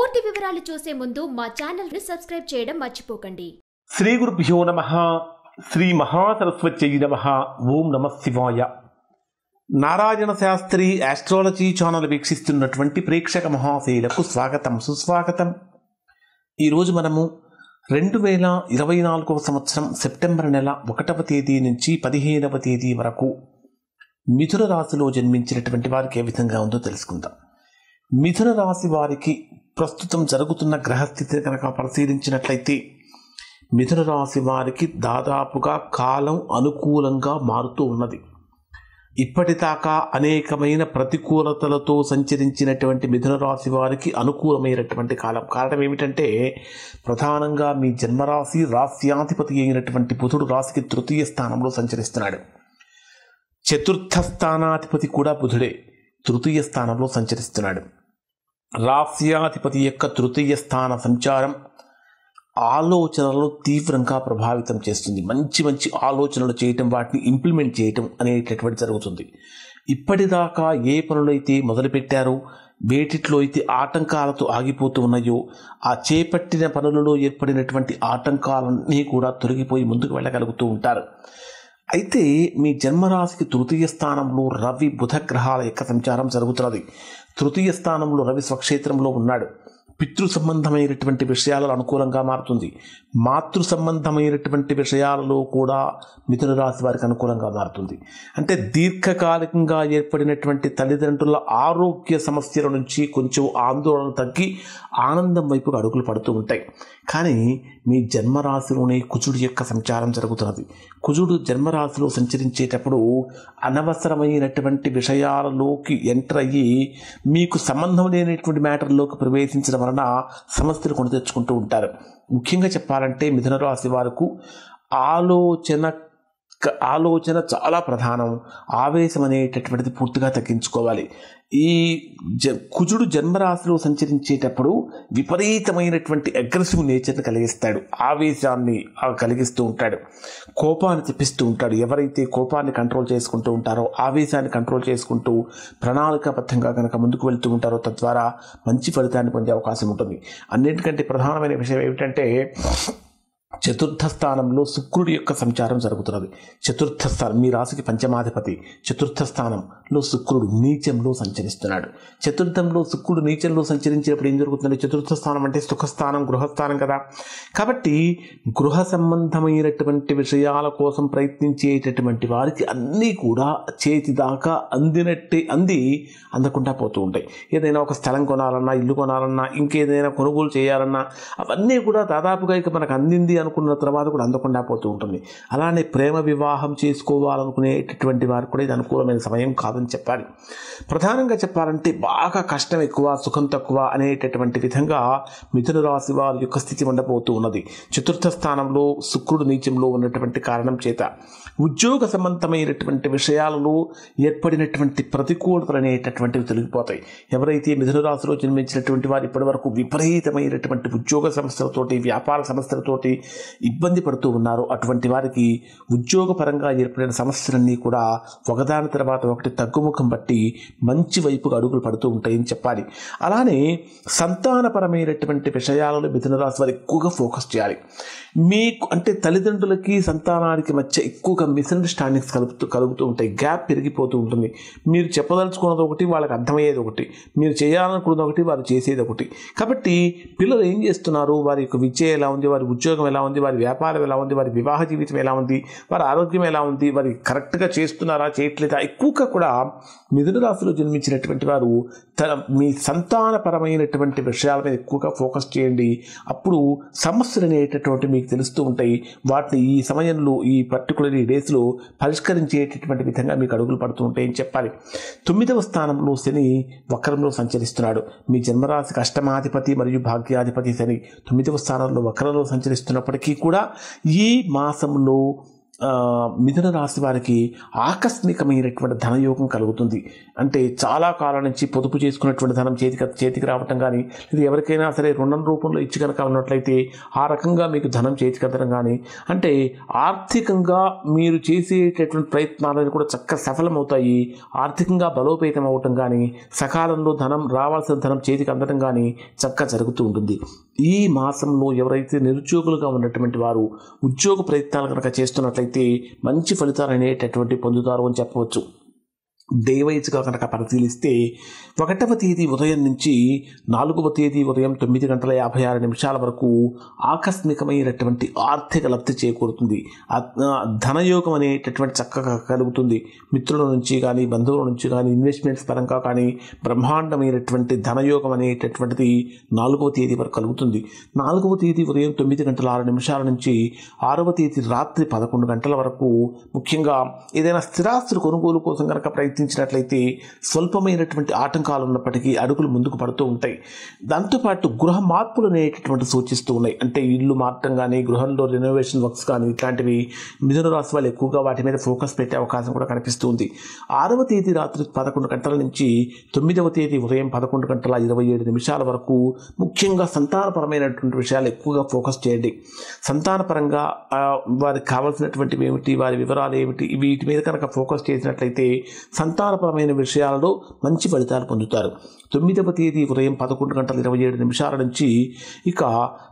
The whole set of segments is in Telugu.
పూర్తి వివరాలు చూసే ముందు మా ఛానల్ ని సబ్స్క్రైబ్ చేయడం మర్చిపోకండి. శ్రీ గురుభ్యో నమః. శ్రీ మహాసరస్వత్యై నమః. ఓం నమః శివాయ. నారాయణ శాస్త్రి ఆస్ట్రాలజీ ఛానల్ వీక్షిస్తున్నటువంటి ప్రేక్షక మహాశయులకు స్వాగతం, సుస్వాగతం. ఈరోజు మనము 2024 సంవత్సరం సెప్టెంబర్ నెల 1వ తేదీ నుంచి 15వ తేదీ వరకు మిథున రాశిలో జన్మించినటువంటి వారికి ఏ విధంగా ఉందో తెలుసుకుందాం. మిథున రాశి వారికి ప్రస్తుతం జరుగుతున్న గ్రహస్థితిని కనుక పరిశీలించినట్లయితే మిథున రాశి వారికి దాదాపుగా కాలం అనుకూలంగా మారుతూ ఉన్నది. ఇప్పటిదాకా అనేకమైన ప్రతికూలతలతో సంచరించినటువంటి మిథున రాశి వారికి అనుకూలమైనటువంటి కాలం. కారణం ఏమిటంటే ప్రధానంగా మీ జన్మరాశి రాశ్యాధిపతి అయినటువంటి బుధుడు రాశికి తృతీయ స్థానంలో సంచరిస్తున్నాడు. చతుర్థ స్థానాధిపతి కూడా బుధుడే తృతీయ స్థానంలో సంచరిస్తున్నాడు. రాశ్యాధిపతి యొక్క తృతీయ స్థాన సంచారం ఆలోచనలను తీవ్రంగా ప్రభావితం చేస్తుంది. మంచి మంచి ఆలోచనలు చేయటం, వాటిని ఇంప్లిమెంట్ చేయటం అనేటటువంటి జరుగుతుంది. ఇప్పటిదాకా ఏ పనులైతే మొదలుపెట్టారో, వేటిలో అయితే ఆటంకాలతో ఆగిపోతూ ఉన్నాయో, ఆ చేపట్టిన పనులలో ఏర్పడినటువంటి ఆటంకాలన్నీ కూడా తొలగిపోయి ముందుకు వెళ్ళగలుగుతూ ఉంటారు. అయితే మీ జన్మరాశికి తృతీయ స్థానంలో రవి బుధ గ్రహాల యొక్క సంచారం జరుగుతున్నది. తృతీయ స్థానంలో రవి స్వక్షేత్రంలో ఉన్నాడు. పితృ సంబంధమైనటువంటి విషయాలలో అనుకూలంగా మారుతుంది. మాతృ సంబంధమైనటువంటి విషయాలలో కూడా మిథున రాశి వారికి అనుకూలంగా మారుతుంది. అంటే దీర్ఘకాలికంగా ఏర్పడినటువంటి తల్లిదండ్రుల ఆరోగ్య సమస్యల నుంచి కొంచెం ఆందోళన తగ్గి ఆనందం వైపుగా అడుగులు పడుతూ ఉంటాయి. కానీ మీ జన్మరాశిలోనే కుజుడు యొక్క సంచారం జరుగుతున్నది. కుజుడు జన్మరాశిలో సంచరించేటప్పుడు అనవసరమైనటువంటి విషయాలలోకి ఎంటర్ అయ్యి మీకు సంబంధం లేనటువంటి మ్యాటర్లోకి ప్రవేశించడం వలన సమస్యలు కొని తెచ్చుకుంటూ ఉంటారు. ముఖ్యంగా చెప్పాలంటే మిథున రాశి వారికి ఆలోచన చాలా ప్రధానం. ఆవేశం అనేటటువంటిది పూర్తిగా తగ్గించుకోవాలి. ఈ కుజుడు జన్మరాశిలో సంచరించేటప్పుడు విపరీతమైనటువంటి అగ్రెసివ్ నేచర్ని కలిగిస్తాడు. ఆవేశాన్ని కలిగిస్తూ ఉంటాడు. కోపాన్ని తెప్పిస్తూ ఉంటాడు. ఎవరైతే కోపాన్ని కంట్రోల్ చేసుకుంటూ ఉంటారో, ఆవేశాన్ని కంట్రోల్ చేసుకుంటూ ప్రణాళికాబద్ధంగా కనుక ముందుకు వెళ్తూ ఉంటారో తద్వారా మంచి ఫలితాన్ని పొందే అవకాశం ఉంటుంది. అన్నింటికంటే ప్రధానమైన విషయం ఏమిటంటే చతుర్థ స్థానంలో శుక్రుడి యొక్క సంచారం జరుగుతున్నది. చతుర్థ స్థానం మీ రాశికి పంచమాధిపతి. చతుర్థ స్థానంలో శుక్రుడు నీచంలో సంచరిస్తున్నాడు. చతుర్థంలో శుక్రుడు నీచంలో సంచరించేటప్పుడు ఏం జరుగుతుంది? చతుర్థ స్థానం అంటే సుఖస్థానం, గృహస్థానం కదా. కాబట్టి గృహ సంబంధమైనటువంటి విషయాల కోసం ప్రయత్నించేటటువంటి వారికి అన్నీ కూడా చేతి దాకా అందకుండా పోతూ ఉంటాయి. ఏదైనా ఒక స్థలం కొనాలన్నా, ఇల్లు కొనాలన్నా, ఇంకేదైనా కొనుగోలు చేయాలన్నా అవన్నీ కూడా దాదాపుగా ఇక మనకు అందింది అనుకున్న తర్వాత కూడా అందకుండా పోతూ ఉంటుంది. అలానే ప్రేమ వివాహం చేసుకోవాలనుకునేటటువంటి వారికి కూడా ఇది అనుకూలమైన సమయం కాదని చెప్పాలి. ప్రధానంగా చెప్పాలంటే బాగా కష్టం ఎక్కువ, సుఖం తక్కువ అనేటటువంటి విధంగా మిథున రాశి వారి యొక్క స్థితి ఉండబోతూ ఉన్నది. చతుర్థ స్థానంలో శుక్రుడు నీచంలో ఉన్నటువంటి కారణం చేత ఉద్యోగ సంబంధమైనటువంటి విషయాలలో ఏర్పడినటువంటి ప్రతికూలతలు అనేటటువంటివి తొలగిపోతాయి. ఎవరైతే మిథున రాశిలో జన్మించినటువంటి వారు ఇప్పటి వరకు విపరీతమైనటువంటి ఉద్యోగ సమస్యలతోటి, వ్యాపార సమస్యలతోటి ఇబ్బంది పడుతూ ఉన్నారో అటువంటి వారికి ఉద్యోగపరంగా ఏర్పడిన సమస్యలన్నీ కూడా ఒకదాని తర్వాత ఒకటి తగ్గుముఖం బట్టి మంచి వైపుగా అడుగులు పడుతూ ఉంటాయని చెప్పాలి. అలానే సంతానపరమైనటువంటి విషయాలలో మిథున రాశి వారు ఎక్కువగా ఫోకస్ చేయాలి. మీకు అంటే తల్లిదండ్రులకి సంతానానికి మధ్య ఎక్కువగా మిస్అండర్స్టాండింగ్స్ కలుగుతూ ఉంటాయి. గ్యాప్ పెరిగిపోతూ ఉంటుంది. మీరు చెప్పదలుచుకున్నది ఒకటి, వాళ్ళకి అర్థమయ్యేది ఒకటి. మీరు చేయాలనుకున్నది ఒకటి, వారు చేసేది ఒకటి. కాబట్టి పిల్లలు ఏం చేస్తున్నారు, వారి యొక్క విద్య ఎలా ఉంది, వారి ఉద్యోగం ఎలా ఉంది, వారి వ్యాపారం ఎలా ఉంది, వారి వివాహ జీవితం ఎలా ఉంది, వారి ఆరోగ్యం ఎలా ఉంది, వారి కరెక్ట్గా చేస్తున్నారా చేయట్లేదా, ఎక్కువగా కూడా మిథున రాశిలో జన్మించినటువంటి వారు మీ సంతానపరమైనటువంటి విషయాల మీద ఎక్కువగా ఫోకస్ చేయండి. అప్పుడు సమస్యలు అనేటటువంటి మీకు తెలుస్తూ ఉంటాయి. వాటిని ఈ సమయంలో, ఈ పర్టికులర్ డేస్లో పరిష్కరించేటటువంటి విధంగా మీకు అడుగులు పడుతూ ఉంటాయని చెప్పాలి. 9వ స్థానంలో శని వక్రంలో సంచరిస్తున్నాడు. మీ జన్మరాశికి అష్టమాధిపతి మరియు భాగ్యాధిపతి శని 9వ స్థానంలో వక్రంలో సంచరిస్తున్నప్పటికీ కూడా ఈ మాసంలో మిథున రాశి వారికి ఆకస్మికమైనటువంటి ధనయోగం కలుగుతుంది. అంటే చాలా కాలం నుంచి పొదుపు చేసుకున్నటువంటి ధనం చేతికి రావటం కానీ, లేదా ఎవరికైనా సరే రుణం రూపంలో ఇచ్చి కనుక ఉన్నట్లయితే ఆ రకంగా మీకు ధనం చేతికి అందడం కానీ, అంటే ఆర్థికంగా మీరు చేసేటటువంటి ప్రయత్నాలను కూడా చక్కగా సఫలమవుతాయి. ఆర్థికంగా బలోపేతం అవటం కానీ, సకాలంలో ధనం రావాల్సిన ధనం చేతికి అందడం కానీ చక్కగా జరుగుతూ ఉంటుంది. ఈ మాసంలో ఎవరైతే నిరుద్యోగులుగా ఉన్నటువంటి వారు ఉద్యోగ ప్రయత్నాలు కనుక చేస్తున్నట్లయితే మంచి ఫలితాలు అనేటటువంటి పొందుతారు అని చెప్పవచ్చు. డే వైజ్గా కనుక పరిశీలిస్తే 1వ తేదీ ఉదయం నుంచి 4వ తేదీ ఉదయం 9:56 వరకు ఆకస్మికమైనటువంటి ఆర్థిక లబ్ధి చేకూరుతుంది. ధనయోగం అనేటటువంటి చక్కగా కలుగుతుంది. మిత్రుల నుంచి కానీ, బంధువుల నుంచి కానీ, ఇన్వెస్ట్మెంట్స్ పరంగా కానీ బ్రహ్మాండమైనటువంటి ధనయోగం అనేటటువంటిది 4వ తేదీ వరకు కలుగుతుంది. 4వ తేదీ ఉదయం 9:06 నుంచి 6వ తేదీ రాత్రి 11 గంటల వరకు ముఖ్యంగా ఏదైనా స్థిరాస్తుల కొనుగోలు కోసం కనుక ప్రయత్నించినట్లయితే స్వల్పమైనటువంటి ఆటంకాలు ఉన్నప్పటికీ అడుగులు ముందుకు పడుతూ ఉంటాయి. దాంతోపాటు గృహ మార్పులు అనేటటువంటి సూచిస్తూ ఉన్నాయి. అంటే ఇల్లు మార్చడం కానీ, గృహంలో రెనోవేషన్ వర్క్స్ కానీ ఇట్లాంటివి మిథున రాశి వాళ్ళు ఎక్కువగా వాటి మీద ఫోకస్ పెట్టే అవకాశం కూడా కనిపిస్తుంది. 6వ తేదీ రాత్రి 11 గంటల నుంచి 9వ తేదీ ఉదయం 11:27 వరకు ముఖ్యంగా సంతానపరమైనటువంటి విషయాలు ఎక్కువగా ఫోకస్ చేయండి. సంతానపరంగా వారికి కావాల్సినటువంటివి ఏమిటి, వారి వివరాలు ఏమిటి, వీటి మీద కనుక ఫోకస్ చేసినట్లయితే సంతానపరమైన విషయాలలో మంచి ఫలితాలు పొందుతారు. 9వ తేదీ ఉదయం 11:27 నుంచి ఇక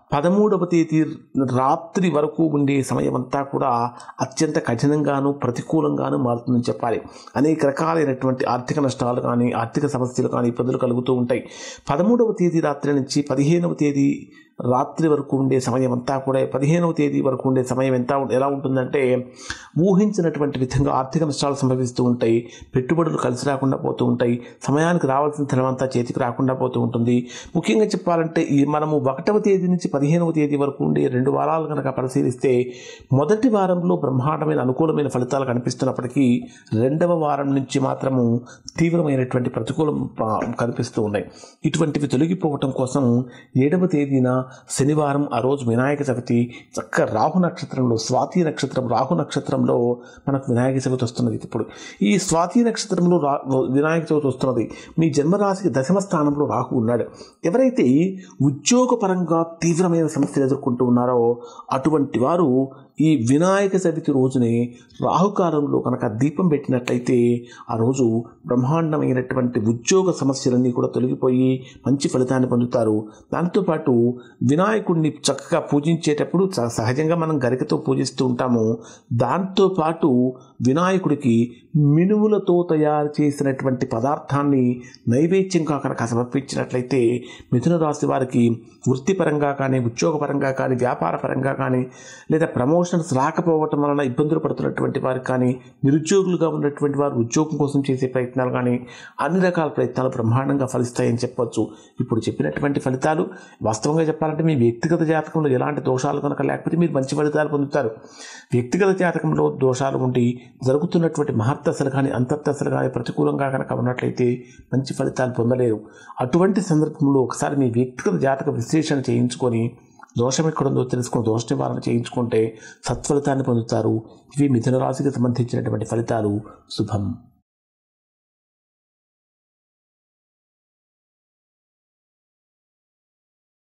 13వ తేదీ రాత్రి వరకు ఉండే సమయం అంతా కూడా అత్యంత కఠినంగాను ప్రతికూలంగాను మారుతుందని చెప్పాలి. అనేక రకాలైనటువంటి ఆర్థిక నష్టాలు కానీ, ఆర్థిక సమస్యలు కానీ, ఇబ్బందులు కలుగుతూ ఉంటాయి. 13వ తేదీ రాత్రి నుంచి 15వ తేదీ రాత్రి వరకు ఉండే సమయం అంతా కూడా 15వ తేదీ వరకు ఉండే సమయం ఎలా ఉంటుందంటే ఊహించినటువంటి విధంగా ఆర్థిక నష్టాలు సంభవిస్తూ ఉంటాయి. పెట్టుబడులు కలిసి రాకుండా పోతూ ఉంటాయి. సమయానికి రావాల్సిన ధనమంతా చేతికి రాకుండా పోతూ ఉంటుంది. ముఖ్యంగా చెప్పాలంటే మనము 1వ తేదీ నుంచి 15వ తేదీ వరకు ఉండే 2 వారాలు కనుక పరిశీలిస్తే మొదటి వారంలో బ్రహ్మాండమైన అనుకూలమైన ఫలితాలు కనిపిస్తున్నప్పటికీ 2వ వారం నుంచి మాత్రము తీవ్రమైనటువంటి ప్రతికూలం కనిపిస్తూ ఉన్నాయి. ఇటువంటివి తొలగిపోవటం కోసం 7వ తేదీన శనివారం ఆ రోజు వినాయక చవితి చక్క రాహు నక్షత్రంలో, స్వాతి నక్షత్రం రాహు నక్షత్రంలో మనకు వినాయక చవితి వస్తున్నది. ఇప్పుడు ఈ స్వాతి నక్షత్రంలో వినాయక చవితి వస్తున్నది. మీ జన్మరాశికి 10వ స్థానంలో రాహు ఉన్నాడు. ఎవరైతే ఉద్యోగపరంగా తీవ్రమైన సమస్యలు ఎదుర్కొంటూ ఉన్నారో అటువంటి వారు ఈ వినాయక చవితి రోజునే రాహుకాలంలో కనుక దీపం పెట్టినట్లయితే ఆ రోజు బ్రహ్మాండమైనటువంటి ఉద్యోగ సమస్యలన్నీ కూడా తొలగిపోయి మంచి ఫలితాన్ని పొందుతారు. దాంతోపాటు వినాయకుడిని చక్కగా పూజించేటప్పుడు సహజంగా మనం గరికతో పూజిస్తూ ఉంటాము. దాంతోపాటు వినాయకుడికి మినుములతో తయారు చేసినటువంటి పదార్థాన్ని నైవేద్యంగా కనుక సమర్పించినట్లయితే మిథున రాశి వారికి వృత్తిపరంగా కానీ, ఉద్యోగపరంగా కానీ, వ్యాపారపరంగా కానీ, లేదా ప్రమోషన్స్ రాకపోవటం వలన ఇబ్బందులు పడుతున్నటువంటి వారికి కానీ, నిరుద్యోగులుగా ఉన్నటువంటి వారు ఉద్యోగం కోసం చేసే ప్రయత్నాలు కానీ అన్ని రకాల ప్రయత్నాలు బ్రహ్మాండంగా ఫలిస్తాయని చెప్పవచ్చు. ఇప్పుడు చెప్పినటువంటి ఫలితాలు వాస్తవంగా చెప్పాలంటే మీ వ్యక్తిగత జాతకంలో ఎలాంటి దోషాలు కనుక లేకపోతే మీరు మంచి ఫలితాలు పొందుతారు. వ్యక్తిగత జాతకంలో దోషాలు ఉండి జరుగుతున్నటువంటి మహర్దశలు కానీ, అంతర్దశలు కానీ ప్రతికూలంగా కనుక ఉన్నట్లయితే మంచి ఫలితాలు పొందలేరు. అటువంటి సందర్భంలో ఒకసారి మీ వ్యక్తిగత జాతక విశ్లేషణ చేయించుకొని దోషం ఎక్కడుందో తెలుసుకొని దోష నివారణ చేయించుకుంటే సత్ఫలితాన్ని పొందుతారు. ఇవి మిథున రాశికి సంబంధించినటువంటి ఫలితాలు. శుభం.